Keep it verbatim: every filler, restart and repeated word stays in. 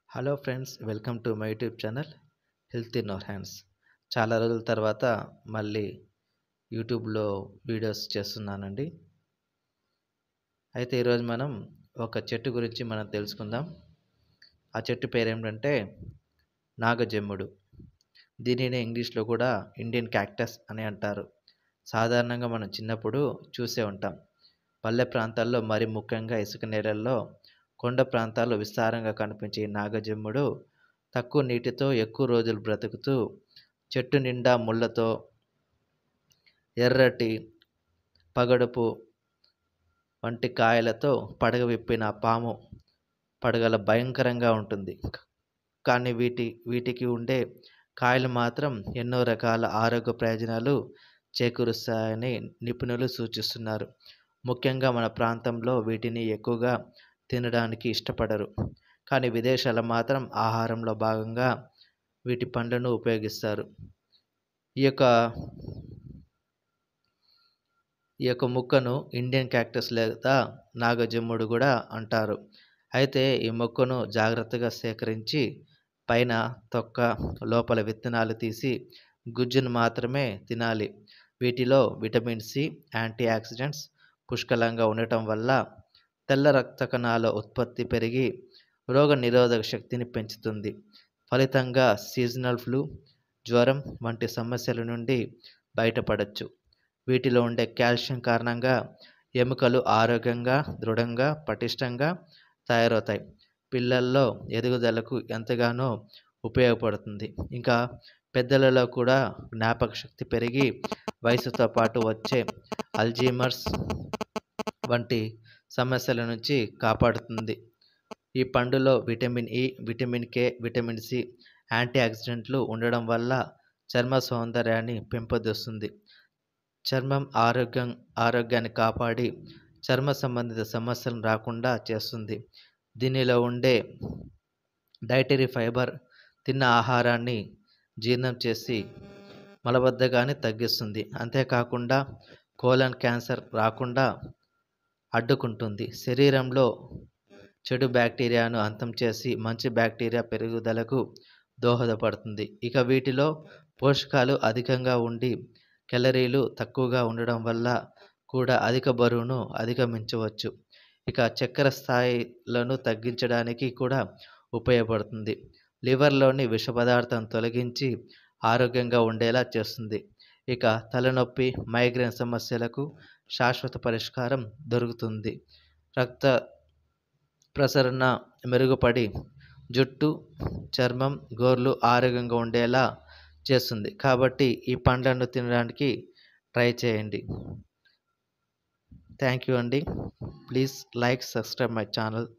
Hello friends, welcome to my YouTube channel health in our hands. చాలా రోజుల తర్వాత మళ్ళీ యూట్యూబ్లో వీడియోస్ చేస్తున్నానండి. అయితే ఈరోజు మనం ఒక చెట్టు గురించి మనం తెలుసుకుందాం. ఆ చెట్టు పేరు ఏమిటంటే నాగజెమ్ముడు. దీనిని ఇంగ్లీష్లో కూడా ఇండియన్ క్యాక్టస్ అని అంటారు. సాధారణంగా మనం చిన్నప్పుడు చూసే ఉంటాం. పల్లె ప్రాంతాల్లో, మరి ముఖ్యంగా ఇసుక నేలల్లో, కొండ ప్రాంతాల్లో విస్తారంగా కనిపించే ఈ నాగజెమ్ముడు తక్కువ నీటితో ఎక్కువ రోజులు బ్రతుకుతూ, చెట్టు నిండా ముళ్ళతో, ఎర్రటి పగడుపు వంటి కాయలతో పడగ విప్పిన పాము పడగల భయంకరంగా ఉంటుంది. కానీ వీటి వీటికి ఉండే కాయలు మాత్రం ఎన్నో రకాల ఆరోగ్య ప్రయోజనాలు చేకూరుస్తాయని నిపుణులు సూచిస్తున్నారు. ముఖ్యంగా మన ప్రాంతంలో వీటిని ఎక్కువగా తినడానికి ఇష్టపడరు. కానీ విదేశాల్లో మాత్రం ఆహారంలో భాగంగా వీటి పండ్లను ఉపయోగిస్తారు. ఈ యొక్క ఈ యొక్క మొక్కను ఇండియన్ క్యాక్టస్ లేదా నాగజెమ్ముడు కూడా అంటారు. అయితే ఈ మొక్కను జాగ్రత్తగా సేకరించి పైన తొక్క, లోపల విత్తనాలు తీసి గుజ్జును మాత్రమే తినాలి. వీటిలో విటమిన్ సి, యాంటీ ఆక్సిడెంట్స్ పుష్కలంగా ఉండటం వల్ల తెల్ల రక్త కణాల ఉత్పత్తి పెరిగి రోగ నిరోధక శక్తిని పెంచుతుంది. ఫలితంగా సీజనల్ ఫ్లూ, జ్వరం వంటి సమస్యల నుండి బయటపడవచ్చు. వీటిలో ఉండే కాల్షియం కారణంగా ఎముకలు ఆరోగ్యంగా, దృఢంగా, పటిష్టంగా తయారవుతాయి. పిల్లల్లో ఎదుగుదలకు ఎంతగానో ఉపయోగపడుతుంది. ఇంకా పెద్దలలో కూడా జ్ఞాపక శక్తి పెరిగి వయసుతో పాటు వచ్చే అల్జీమర్స్ వంటి సమస్యల నుంచి కాపాడుతుంది. ఈ పండులో vitamin E, vitamin K, vitamin C, anti ఆక్సిడెంట్లు ఉండడం వల్ల చర్మ సౌందర్యాన్ని పెంపొందిస్తుంది. చర్మం ఆరోగ్యం ఆరోగ్యాన్ని కాపాడి చర్మ సంబంధిత సమస్యలు రాకుండా చేస్తుంది. దీనిలో ఉండే డైటరీ ఫైబర్ తిన్న ఆహారాన్ని జీర్ణం చేసి మలబద్ధకాన్ని తగ్గిస్తుంది. అంతేకాకుండా కోలన్ క్యాన్సర్ రాకుండా అడ్డుకుంటుంది. శరీరంలో చెడు బ్యాక్టీరియాను అంతం చేసి మంచి బ్యాక్టీరియా పెరుగుదలకు దోహదపడుతుంది. ఇక వీటిలో పోషకాలు అధికంగా ఉండి క్యాలరీలు తక్కువగా ఉండడం వల్ల కూడా అధిక బరువును అధిగమించవచ్చు. ఇక చక్కెర స్థాయిలను తగ్గించడానికి కూడా ఉపయోగపడుతుంది. లివర్లోని విష పదార్థం తొలగించి ఆరోగ్యంగా ఉండేలా చేస్తుంది. ఇక తలనొప్పి, మైగ్రేన్ సమస్యలకు శాశ్వత పరిష్కారం దొరుకుతుంది. రక్త ప్రసరణ మెరుగుపడి జుట్టు, చర్మం, గోర్లు ఆరోగ్యంగా ఉండేలా చేస్తుంది. కాబట్టి ఈ పండ్లను తినడానికి ట్రై చేయండి. థ్యాంక్ యూ అండి. Please like, subscribe my channel.